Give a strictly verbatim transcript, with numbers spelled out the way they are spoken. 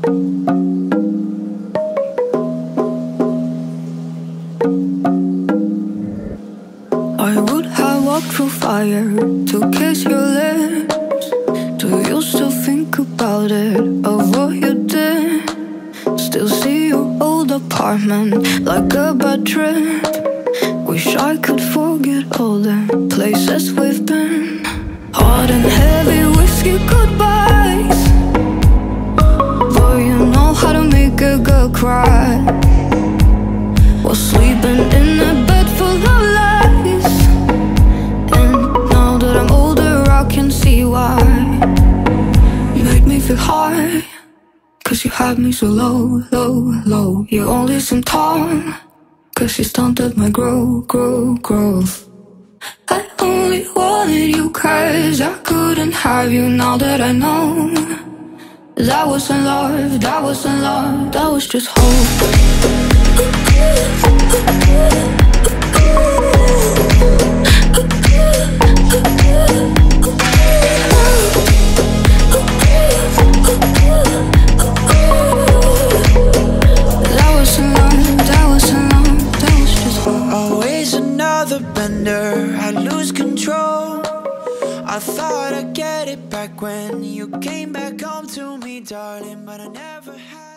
I would have walked through fire to kiss your lips. Do you still think about it, of what you did? Still see your old apartment like a bad trip. Wish I could forget all the places we've been. Hot and heavy whiskey goodbyes. Boy, you know how to make a girl cry. While sleeping in a bed full of lies. And now that I'm older I can see why. You made me feel high, cause you had me so low, low, low. You only seem tall, cause you stunted my grow, grow, growth. I only wanted you cause I couldn't have you. Now that I know, that wasn't love, that wasn't love, that was just hope. That wasn't love, that wasn't love, that was just hope. Always another bender, I lose control. I thought I'd get it back when you came back home to me, darling, but I never had.